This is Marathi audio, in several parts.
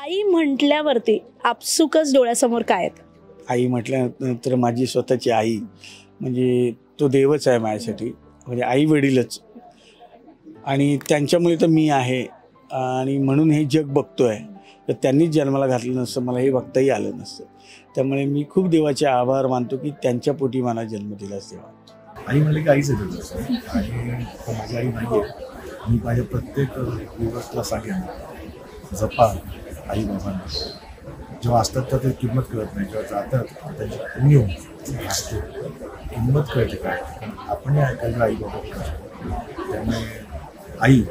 आई म्हटल्यावरती आपसुकच डोळ्यासमोर काय येतं? आई म्हटल्यानंतर माझी स्वतःची आई म्हणजे तो देवच आहे माझ्यासाठी, म्हणजे आई वडीलच. आणि त्यांच्यामुळे तर मी आहे आणि म्हणून हे जग बघतोय. तर त्यांनीच जन्माला घातलं नसतं मला हे बघताही आलं नसतं. त्यामुळे मी खूप देवाचे आभार मानतो की त्यांच्या पोटी मला जन्म दिलाच देवा. आई म्हणले की आईच येतं आणि माझी आई नाही आहे. मी माझ्या प्रत्येक दिवसला सांगेन जपा आई बाबांना. जेव्हा असतात तर ते किंमत कळत नाही, जेव्हा जातात त्यांची पुण्य असते किंमत कळते काय. आपण ऐकायला आई बाबा त्यामुळे आई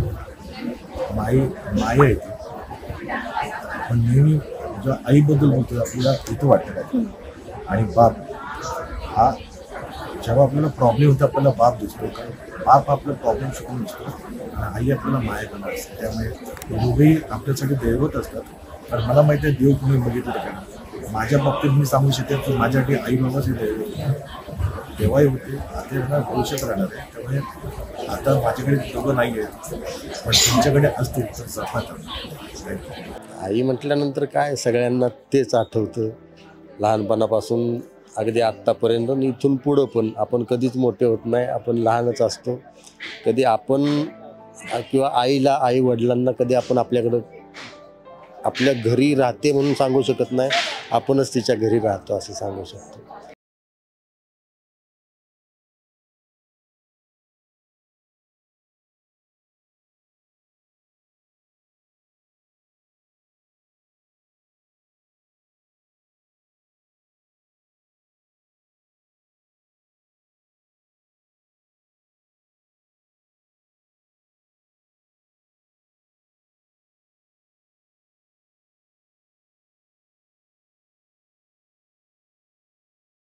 माया येते. पण नेहमी जेव्हा आईबद्दल बोलतो आपल्याला इथं वाटतं काय. आणि बाप हा जेव्हा आपल्याला प्रॉब्लेम होतो आपल्याला बाप दिसतो, बाप आपला प्रॉब्लेम शिकून दिसतो आणि आई आपल्याला माया करणार असते. त्यामुळे दोघेही आपल्यासाठी दैवत असतात. तर मला माहिती आहे देव तुम्ही बघितलं का. माझ्या बाबतीत मी सांगू शकते की माझ्यासाठी आई बाबाच हे दैवत तेव्हाही होते, आता येणार भविष्यात राहणार आहे. त्यामुळे आता माझ्याकडे दोघं नाही आहेत पण तुमच्याकडे असतील तर जपा. आई म्हटल्यानंतर काय सगळ्यांना तेच आठवतं लहानपणापासून अगदी आत्तापर्यंत आणि इथून पुढं पण. आपण कधीच मोठे होत नाही, आपण लहानच असतो. कधी आपण किंवा आईला आई वडिलांना कधी आपण आपल्याकडं आपल्या घरी राहते म्हणून सांगू शकत नाही, आपणच तिच्या घरी राहतो असं सांगू शकतो.